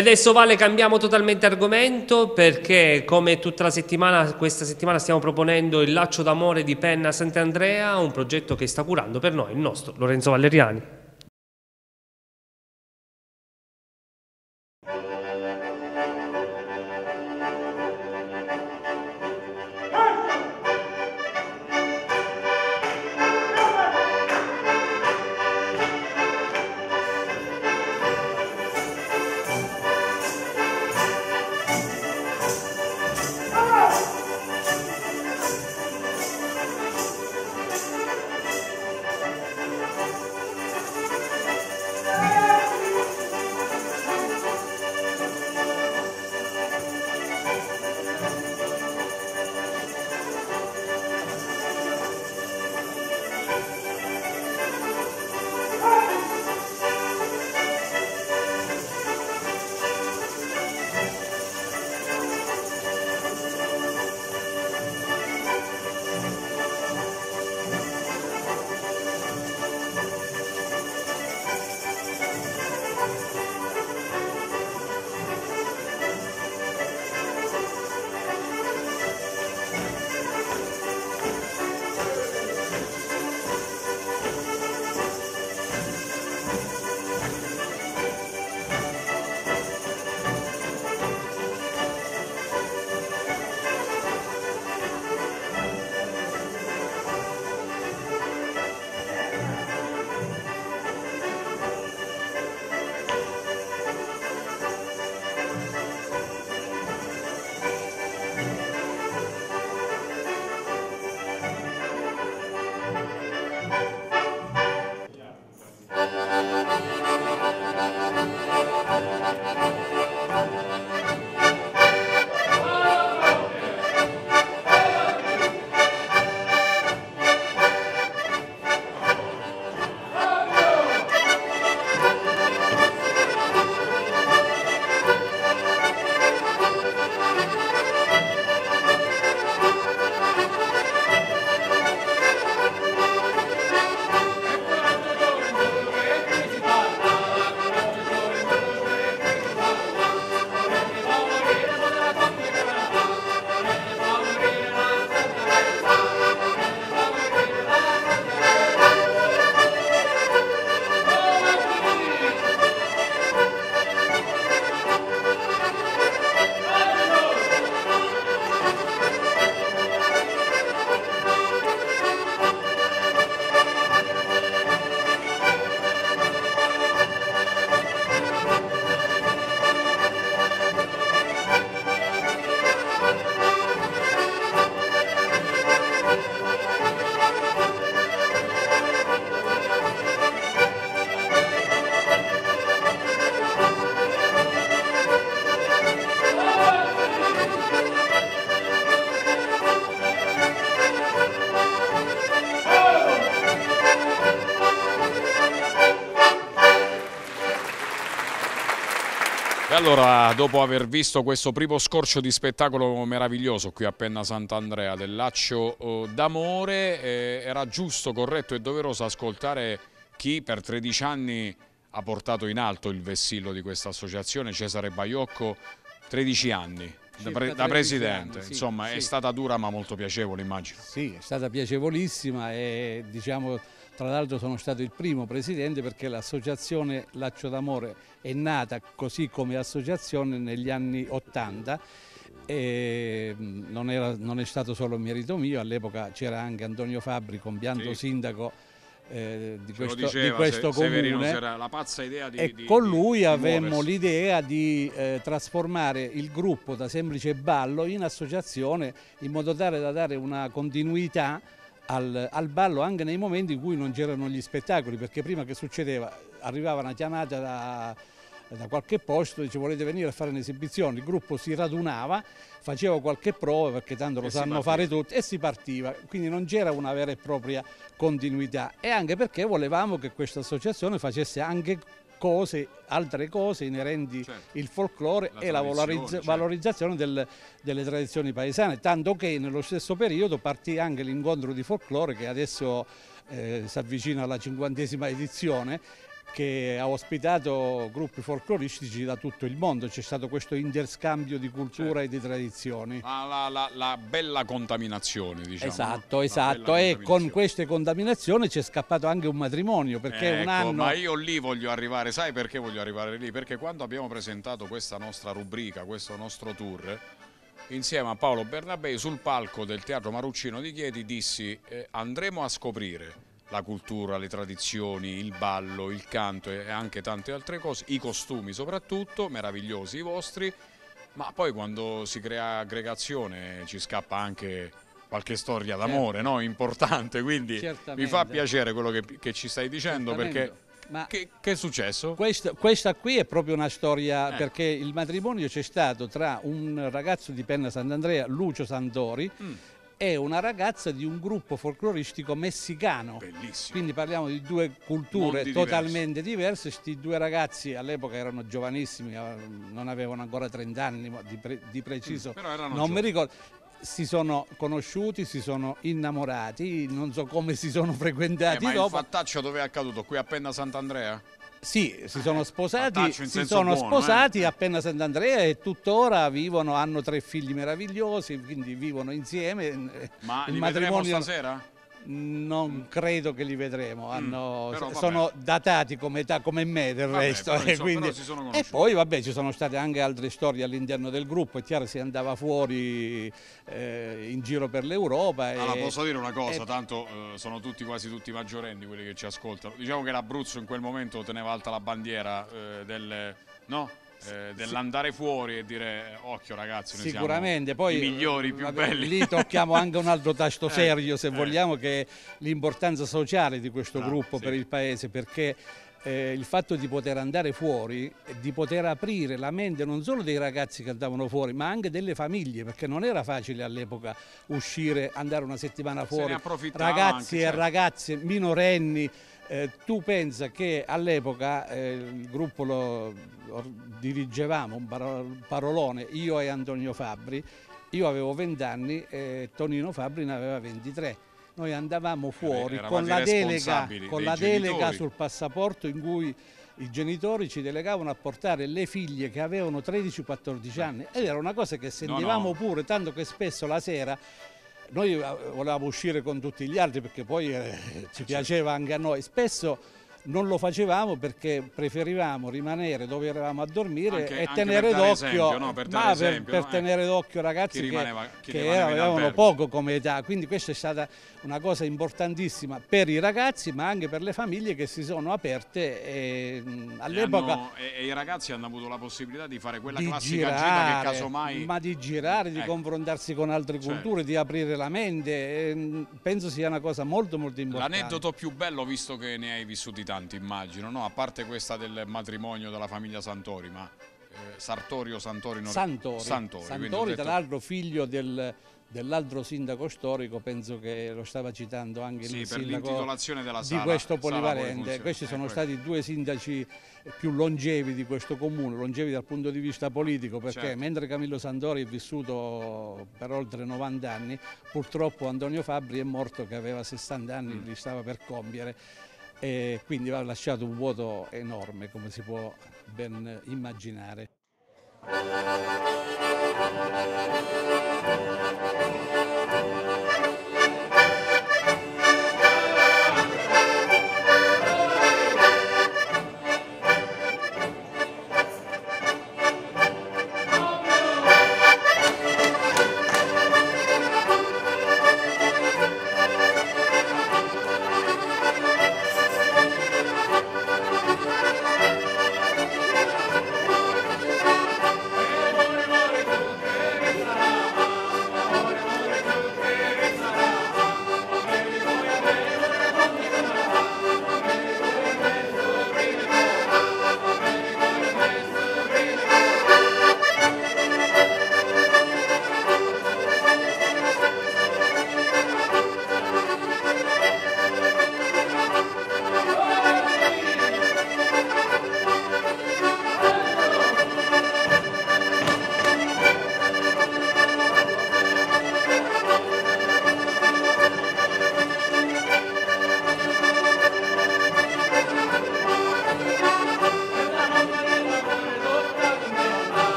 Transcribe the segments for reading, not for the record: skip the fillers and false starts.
adesso Vale cambiamo totalmente argomento perché come tutta la settimana, questa settimana stiamo proponendo il Laccio d'amore di Penna Sant'Andrea, un progetto che sta curando per noi il nostro Lorenzo Valeriani. E allora, dopo aver visto questo primo scorcio di spettacolo meraviglioso qui a Penna Sant'Andrea del Laccio d'amore, era giusto, corretto e doveroso ascoltare chi per 13 anni ha portato in alto il vessillo di questa associazione, Cesare Baiocco, 13 anni. Da presidente, anni, sì, insomma sì. È stata dura ma molto piacevole, immagino. Sì, è stata piacevolissima e diciamo, tra l'altro sono stato il primo presidente perché l'associazione Laccio d'amore è nata così come associazione negli anni '80 e non è stato solo merito mio, all'epoca c'era anche Antonio Fabbri, compianto sindaco di questo comune, era la pazza idea con lui avemmo muoversi. l'idea di trasformare il gruppo da semplice ballo in associazione in modo tale da dare una continuità al ballo anche nei momenti in cui non c'erano gli spettacoli, perché prima che succedeva? Arrivava una chiamata da qualche posto, dice volete venire a fare un'esibizione, il gruppo si radunava, faceva qualche prova perché tanto lo sanno fare tutti e si partiva, quindi non c'era una vera e propria continuità e anche perché volevamo che questa associazione facesse anche altre cose inerenti il folklore e la valorizzazione delle tradizioni paesane, tanto che nello stesso periodo partì anche l'incontro di folklore che adesso si avvicina alla 50ª edizione che ha ospitato gruppi folcloristici da tutto il mondo, c'è stato questo interscambio di cultura e di tradizioni. La bella contaminazione, diciamo. Esatto, no? esatto, e con queste contaminazioni c'è scappato anche un matrimonio, perché un anno... Ma io lì voglio arrivare, sai perché voglio arrivare lì? Perché quando abbiamo presentato questa nostra rubrica, questo nostro tour, insieme a Paolo Bernabei sul palco del Teatro Maruccino di Chieti dissi andremo a scoprire la cultura, le tradizioni, il ballo, il canto e anche tante altre cose, i costumi soprattutto, meravigliosi i vostri, ma poi quando si crea aggregazione ci scappa anche qualche storia d'amore, no? Importante, quindi mi fa piacere quello che ci stai dicendo, perché ma che è successo? Questa qui è proprio una storia, perché il matrimonio c'è stato tra un ragazzo di Penna Sant'Andrea, Lucio Santori, e una ragazza di un gruppo folcloristico messicano. Bellissimo. Quindi parliamo di due culture Mondi totalmente diverse. Questi due ragazzi all'epoca erano giovanissimi, non avevano ancora 30 anni di preciso, però erano non giovani. mi ricordo. Si sono conosciuti, si sono innamorati, non so come si sono frequentati Ma dopo. il fattaccio dove è accaduto? Qui a Penna Sant'Andrea? Sì, si sono sposati, fattaccio in senso buono, a Penna Sant'Andrea e tuttora vivono, hanno 3 figli meravigliosi, quindi vivono insieme. Ma il li matrimonio vedremo stasera? non credo che li vedremo, però sono datati come età come me del resto. Però, insomma, quindi... però si sono E conosciuti. poi vabbè, ci sono state anche altre storie all'interno del gruppo, è chiaro si andava fuori in giro per l'Europa. Allora posso dire una cosa, tanto sono quasi tutti maggiorenni quelli che ci ascoltano. Diciamo che l'Abruzzo in quel momento teneva alta la bandiera dell'andare fuori e dire occhio ragazzi, noi sicuramente, siamo poi i migliori, i più belli. Lì tocchiamo anche un altro tasto serio, se vogliamo, che è l'importanza sociale di questo gruppo per il paese, perché il fatto di poter andare fuori, di poter aprire la mente non solo dei ragazzi che andavano fuori, ma anche delle famiglie, perché non era facile all'epoca uscire, andare una settimana fuori, ragazzi e ragazze minorenni. Tu pensa che all'epoca il gruppo lo dirigevamo, un parolone, io e Antonio Fabbri. Io avevo 20 anni e Tonino Fabbri ne aveva 23. Noi andavamo fuori con la delega sul passaporto, in cui i genitori ci delegavano a portare le figlie che avevano 13-14 anni, ed era una cosa che sentivamo pure, tanto che spesso la sera noi volevamo uscire con tutti gli altri, perché poi ci piaceva anche a noi. Spesso non lo facevamo perché preferivamo rimanere dove eravamo a dormire e tenere d'occhio, per tenere d'occhio ragazzi che avevano poco come età. Quindi questa è stata una cosa importantissima per i ragazzi, ma anche per le famiglie che si sono aperte all'epoca. E i ragazzi hanno avuto la possibilità di fare quella classica gita che casomai... Ma di girare, di confrontarsi con altre culture, di aprire la mente, penso sia una cosa molto molto importante. L'aneddoto più bello, visto che ne hai vissuti tanti, immagino, no? A parte questa del matrimonio della famiglia Santori, ma Sartori o Santori? Santori, tra l'altro figlio dell'altro sindaco storico, penso che lo stava citando anche il sindaco di questo polivalente. Questi sono stati 2 sindaci più longevi di questo comune, longevi dal punto di vista politico, perché mentre Camillo Santori è vissuto per oltre 90 anni, purtroppo Antonio Fabbri è morto che aveva 60 anni, li stava per compiere, e quindi ha lasciato un vuoto enorme, come si può ben immaginare.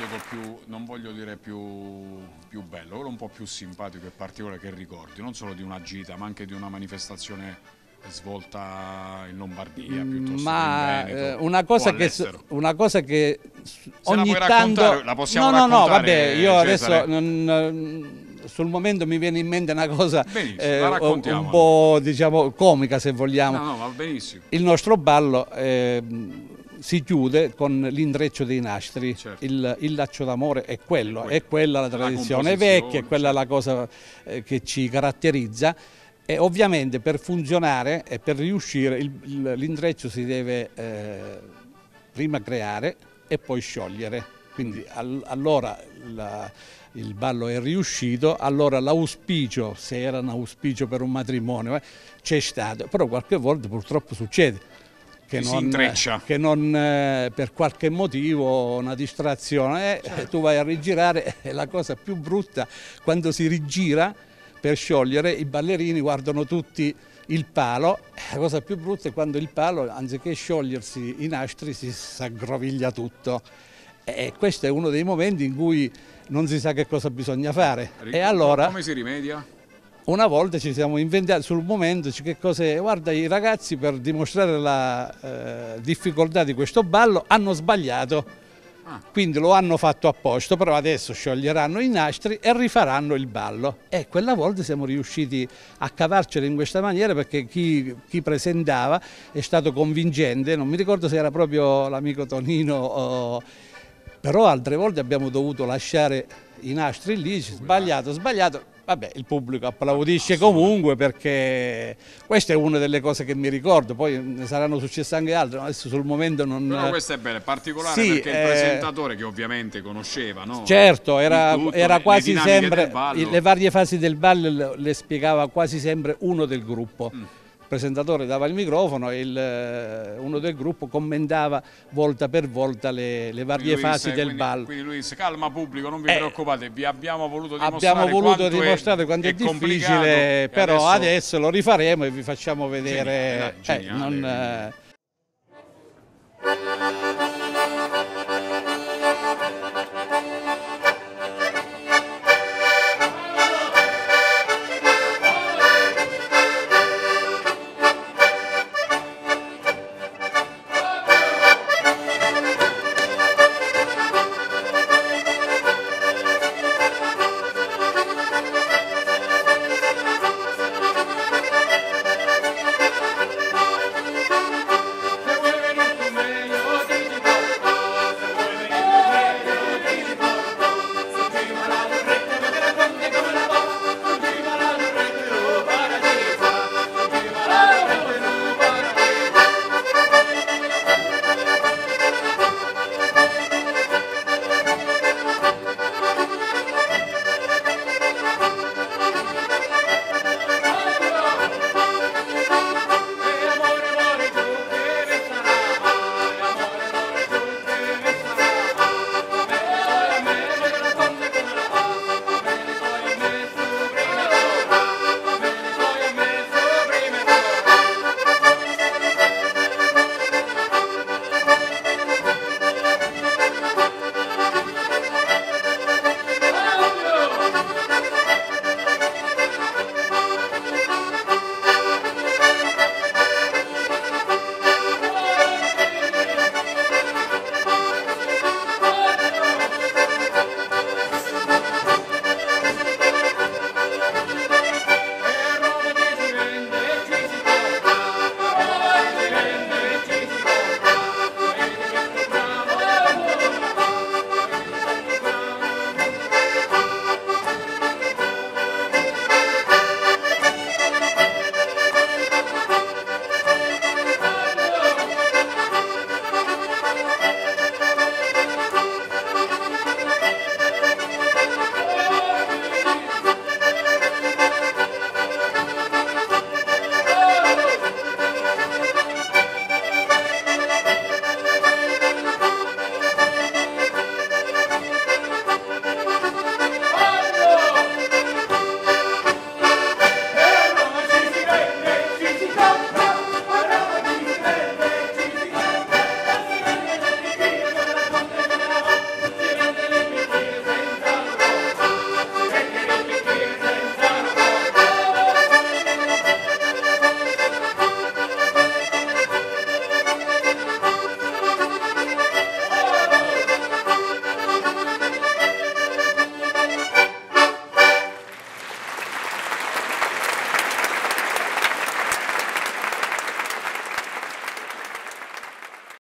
vedo più, non voglio dire più bello, quello un po' più simpatico e particolare che ricordi, non solo di una gita, ma anche di una manifestazione svolta in Lombardia piuttosto che in Veneto, una cosa che ogni la tanto la possiamo raccontare, vabbè, io Cesare? adesso sul momento mi viene in mente una cosa un raccontiamola. po', diciamo, comica, se vogliamo. No, va benissimo. Il nostro ballo si chiude con l'intreccio dei nastri, Certo. il laccio d'amore è quello, è quella la tradizione vecchia, è quella la cosa che ci caratterizza. E ovviamente per funzionare e per riuscire l'intreccio si deve prima creare e poi sciogliere. Quindi allora il ballo è riuscito, allora l'auspicio, se era un auspicio per un matrimonio, c'è stato, però qualche volta purtroppo succede che si intreccia, che non per qualche motivo, una distrazione, certo. Tu vai a rigirare e la cosa più brutta quando si rigira per sciogliere, i ballerini guardano tutti il palo, la cosa più brutta è quando il palo, anziché sciogliersi i nastri, si aggroviglia tutto. E questo è uno dei momenti in cui non si sa che cosa bisogna fare. E allora, come si rimedia? Una volta ci siamo inventati sul momento che cose, guarda, i ragazzi per dimostrare la difficoltà di questo ballo hanno sbagliato. Quindi lo hanno fatto apposta, però adesso scioglieranno i nastri e rifaranno il ballo. E quella volta siamo riusciti a cavarcela in questa maniera perché chi presentava è stato convincente, non mi ricordo se era proprio l'amico Tonino, però altre volte abbiamo dovuto lasciare i nastri lì, sbagliato, sbagliato. Vabbè, il pubblico applaudisce comunque perché questa è una delle cose che mi ricordo, poi ne saranno successe anche altre, adesso sul momento non... Però questa è bella, è particolare sì, perché il presentatore che ovviamente conosceva, no? Certo, era quasi sempre, le varie fasi del ballo le spiegava quasi sempre uno del gruppo. Il presentatore dava il microfono e uno del gruppo commentava volta per volta le varie fasi del ballo. Quindi lui disse: calma pubblico, non vi preoccupate, vi abbiamo voluto dimostrare quanto è difficile, però adesso lo rifaremo e vi facciamo vedere. Geniale,